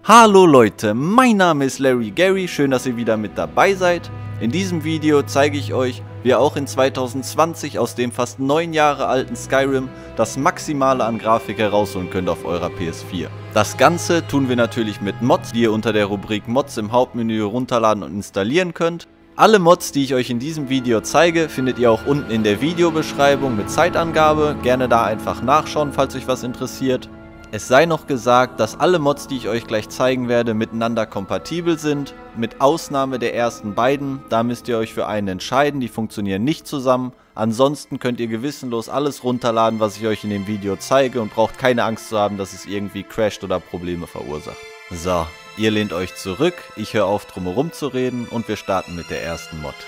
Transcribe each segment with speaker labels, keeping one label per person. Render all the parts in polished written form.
Speaker 1: Hallo Leute, mein Name ist Larry Gary, schön, dass ihr wieder mit dabei seid. In diesem Video zeige ich euch, wie ihr auch in 2020 aus dem fast 9 Jahre alten Skyrim das Maximale an Grafik herausholen könnt auf eurer PS4. Das Ganze tun wir natürlich mit Mods, die ihr unter der Rubrik Mods im Hauptmenü runterladen und installieren könnt. Alle Mods, die ich euch in diesem Video zeige, findet ihr auch unten in der Videobeschreibung mit Zeitangabe. Gerne da einfach nachschauen, falls euch was interessiert. Es sei noch gesagt, dass alle Mods, die ich euch gleich zeigen werde, miteinander kompatibel sind, mit Ausnahme der ersten beiden. Da müsst ihr euch für einen entscheiden, die funktionieren nicht zusammen. Ansonsten könnt ihr gewissenlos alles runterladen, was ich euch in dem Video zeige und braucht keine Angst zu haben, dass es irgendwie crasht oder Probleme verursacht. So, ihr lehnt euch zurück, ich höre auf drumherum zu reden und wir starten mit der ersten Mod.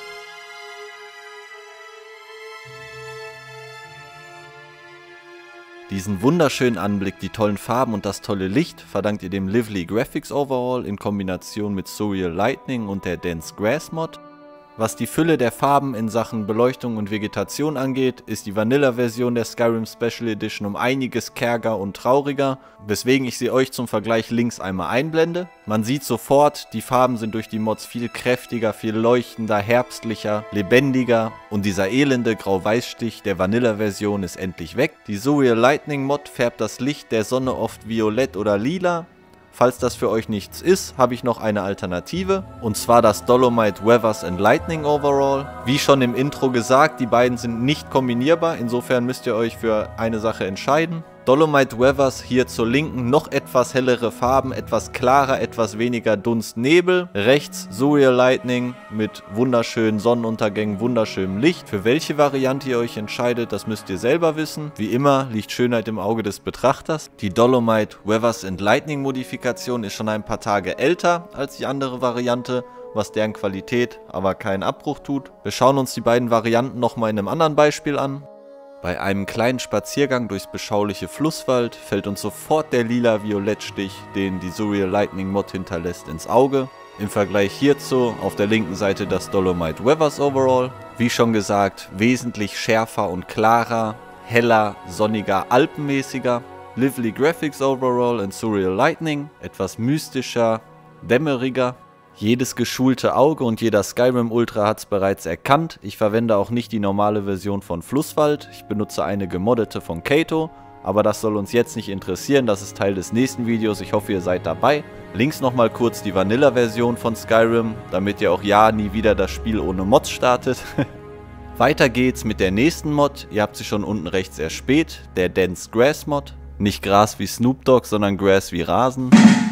Speaker 1: Diesen wunderschönen Anblick, die tollen Farben und das tolle Licht verdankt ihr dem Lively Graphics Overall in Kombination mit Surreal Lightning und der Dense Grass Mod. Was die Fülle der Farben in Sachen Beleuchtung und Vegetation angeht, ist die Vanilla-Version der Skyrim Special Edition um einiges kärger und trauriger, weswegen ich sie euch zum Vergleich links einmal einblende. Man sieht sofort, die Farben sind durch die Mods viel kräftiger, viel leuchtender, herbstlicher, lebendiger und dieser elende Grau-Weiß-Stich der Vanilla-Version ist endlich weg. Die Surreal Lightning Mod färbt das Licht der Sonne oft violett oder lila. Falls das für euch nichts ist, habe ich noch eine Alternative, und zwar das Dolomite Weathers and Lightning Overall. Wie schon im Intro gesagt, die beiden sind nicht kombinierbar, insofern müsst ihr euch für eine Sache entscheiden. Dolomite Weathers hier zur linken noch etwas hellere Farben, etwas klarer, etwas weniger Dunst, Nebel. Rechts Surreal Lightning mit wunderschönen Sonnenuntergängen, wunderschönem Licht. Für welche Variante ihr euch entscheidet, das müsst ihr selber wissen. Wie immer liegt Schönheit im Auge des Betrachters. Die Dolomite Weathers and Lightning Modifikation ist schon ein paar Tage älter als die andere Variante, was deren Qualität aber keinen Abbruch tut. Wir schauen uns die beiden Varianten nochmal in einem anderen Beispiel an. Bei einem kleinen Spaziergang durchs beschauliche Flusswald fällt uns sofort der lila-violett-Stich, den die Surreal Lightning Mod hinterlässt, ins Auge. Im Vergleich hierzu auf der linken Seite das Dolomite Weathers Overall. Wie schon gesagt, wesentlich schärfer und klarer, heller, sonniger, alpenmäßiger. Lively Graphics Overall in Surreal Lightning, etwas mystischer, dämmeriger. Jedes geschulte Auge und jeder Skyrim Ultra hat es bereits erkannt. Ich verwende auch nicht die normale Version von Flusswald. Ich benutze eine gemoddete von Kato. Aber das soll uns jetzt nicht interessieren. Das ist Teil des nächsten Videos. Ich hoffe, ihr seid dabei. Links nochmal kurz die Vanilla-Version von Skyrim, damit ihr auch ja nie wieder das Spiel ohne Mods startet. Weiter geht's mit der nächsten Mod. Ihr habt sie schon unten rechts erspäht. Der Dense Grass Mod. Nicht Gras wie Snoop Dogg, sondern Grass wie Rasen.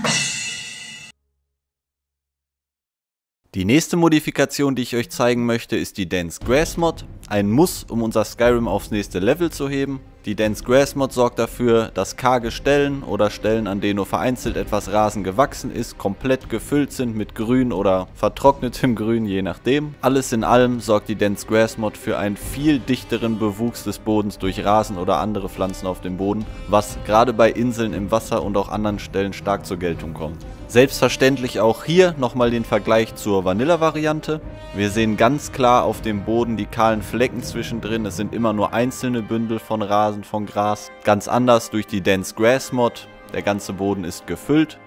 Speaker 1: Die nächste Modifikation, die ich euch zeigen möchte, ist die Dense Grass Mod. Ein Muss, um unser Skyrim aufs nächste Level zu heben. Die Dense Grass Mod sorgt dafür, dass karge Stellen oder Stellen, an denen nur vereinzelt etwas Rasen gewachsen ist, komplett gefüllt sind mit Grün oder vertrocknetem Grün, je nachdem. Alles in allem sorgt die Dense Grass Mod für einen viel dichteren Bewuchs des Bodens durch Rasen oder andere Pflanzen auf dem Boden, was gerade bei Inseln im Wasser und auch anderen Stellen stark zur Geltung kommt. Selbstverständlich auch hier nochmal den Vergleich zur Vanilla-Variante. Wir sehen ganz klar auf dem Boden die kahlen Flecken zwischendrin. Es sind immer nur einzelne Bündel von Rasen, von Gras. Ganz anders durch die Dense Grass Mod. Der ganze Boden ist gefüllt.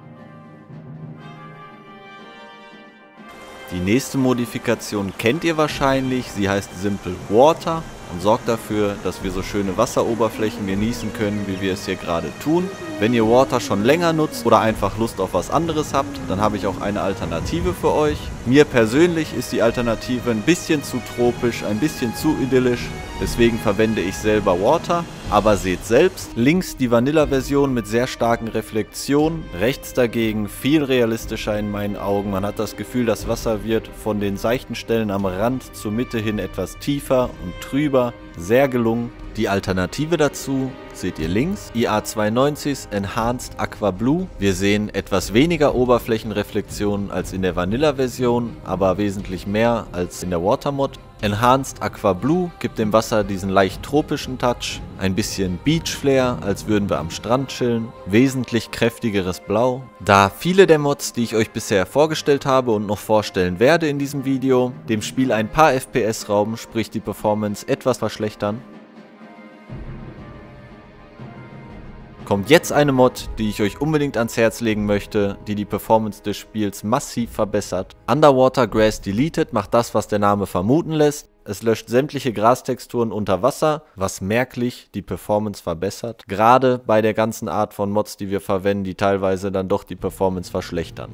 Speaker 1: Die nächste Modifikation kennt ihr wahrscheinlich. Sie heißt Simple Water und sorgt dafür, dass wir so schöne Wasseroberflächen genießen können, wie wir es hier gerade tun. Wenn ihr Water schon länger nutzt oder einfach Lust auf was anderes habt, dann habe ich auch eine Alternative für euch. Mir persönlich ist die Alternative ein bisschen zu tropisch, ein bisschen zu idyllisch, deswegen verwende ich selber Water. Aber seht selbst, links die Vanilla-Version mit sehr starken Reflexionen, rechts dagegen viel realistischer in meinen Augen. Man hat das Gefühl, das Wasser wird von den seichten Stellen am Rand zur Mitte hin etwas tiefer und trüber, sehr gelungen. Die Alternative dazu seht ihr links, IA92 Enhanced Aqua Blue. Wir sehen etwas weniger Oberflächenreflexionen als in der Vanilla-Version, aber wesentlich mehr als in der Water Mod. Enhanced Aqua Blue gibt dem Wasser diesen leicht tropischen Touch, ein bisschen Beach Flair, als würden wir am Strand chillen, wesentlich kräftigeres Blau. Da viele der Mods, die ich euch bisher vorgestellt habe und noch vorstellen werde in diesem Video, dem Spiel ein paar FPS rauben, sprich die Performance etwas verschlechtern, kommt jetzt eine Mod, die ich euch unbedingt ans Herz legen möchte, die die Performance des Spiels massiv verbessert. Underwater Grass Deleted macht das, was der Name vermuten lässt. Es löscht sämtliche Grastexturen unter Wasser, was merklich die Performance verbessert. Gerade bei der ganzen Art von Mods, die wir verwenden, die teilweise dann doch die Performance verschlechtern.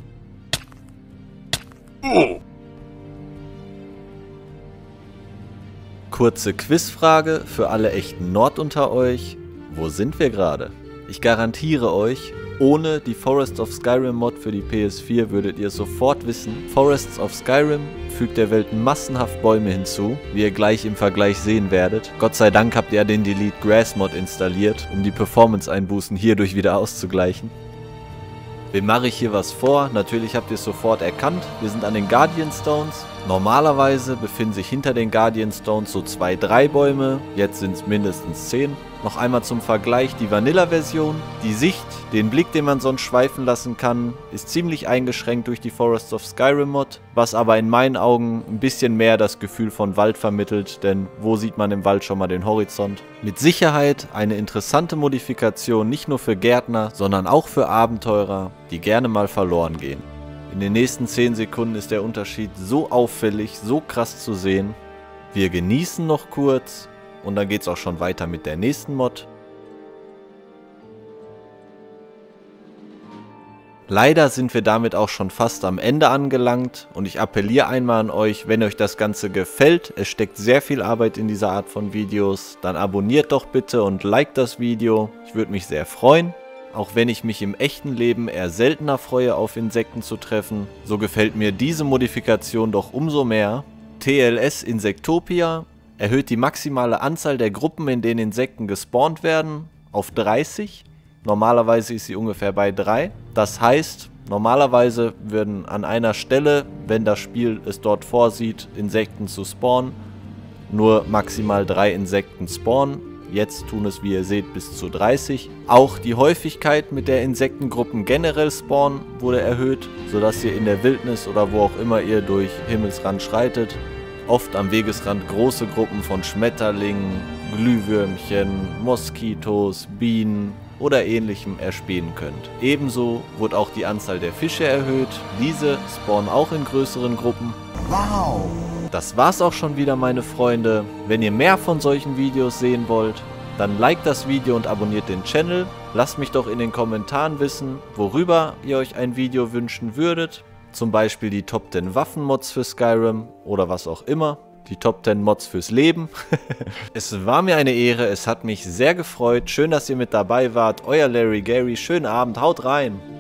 Speaker 1: Kurze Quizfrage für alle echten Nord unter euch. Wo sind wir gerade? Ich garantiere euch, ohne die Forests of Skyrim Mod für die PS4 würdet ihr sofort wissen, Forests of Skyrim fügt der Welt massenhaft Bäume hinzu, wie ihr gleich im Vergleich sehen werdet. Gott sei Dank habt ihr den Delete Grass Mod installiert, um die Performance-Einbußen hierdurch wieder auszugleichen. Wem mache ich hier was vor? Natürlich habt ihr es sofort erkannt. Wir sind an den Guardian Stones. Normalerweise befinden sich hinter den Guardian Stones so 2-3 Bäume. Jetzt sind es mindestens 10. Noch einmal zum Vergleich die Vanilla-Version. Die Sicht, den Blick, den man sonst schweifen lassen kann, ist ziemlich eingeschränkt durch die Forests of Skyrim Mod, was aber in meinen Augen ein bisschen mehr das Gefühl von Wald vermittelt, denn wo sieht man im Wald schon mal den Horizont? Mit Sicherheit eine interessante Modifikation, nicht nur für Gärtner, sondern auch für Abenteurer, die gerne mal verloren gehen. In den nächsten 10 Sekunden ist der Unterschied so auffällig, so krass zu sehen. Wir genießen noch kurz. Und dann geht es auch schon weiter mit der nächsten Mod. Leider sind wir damit auch schon fast am Ende angelangt und ich appelliere einmal an euch, wenn euch das Ganze gefällt, es steckt sehr viel Arbeit in dieser Art von Videos, dann abonniert doch bitte und liked das Video, ich würde mich sehr freuen. Auch wenn ich mich im echten Leben eher seltener freue, auf Insekten zu treffen, so gefällt mir diese Modifikation doch umso mehr. TLS Insectopia erhöht die maximale Anzahl der Gruppen, in denen Insekten gespawnt werden, auf 30. Normalerweise ist sie ungefähr bei 3. Das heißt, normalerweise würden an einer Stelle, wenn das Spiel es dort vorsieht, Insekten zu spawnen, nur maximal 3 Insekten spawnen. Jetzt tun es, wie ihr seht, bis zu 30. Auch die Häufigkeit, mit der Insektengruppen generell spawnen, wurde erhöht, sodass ihr in der Wildnis oder wo auch immer ihr durch Himmelsrand schreitet, oft am Wegesrand große Gruppen von Schmetterlingen, Glühwürmchen, Moskitos, Bienen oder ähnlichem erspähen könnt. Ebenso wurde auch die Anzahl der Fische erhöht. Diese spawnen auch in größeren Gruppen. Wow! Das war's auch schon wieder, meine Freunde. Wenn ihr mehr von solchen Videos sehen wollt, dann liked das Video und abonniert den Channel. Lasst mich doch in den Kommentaren wissen, worüber ihr euch ein Video wünschen würdet. Zum Beispiel die Top 10 Waffenmods für Skyrim oder was auch immer. Die Top 10 Mods fürs Leben. Es war mir eine Ehre, es hat mich sehr gefreut. Schön, dass ihr mit dabei wart. Euer Larry Gary, schönen Abend, haut rein!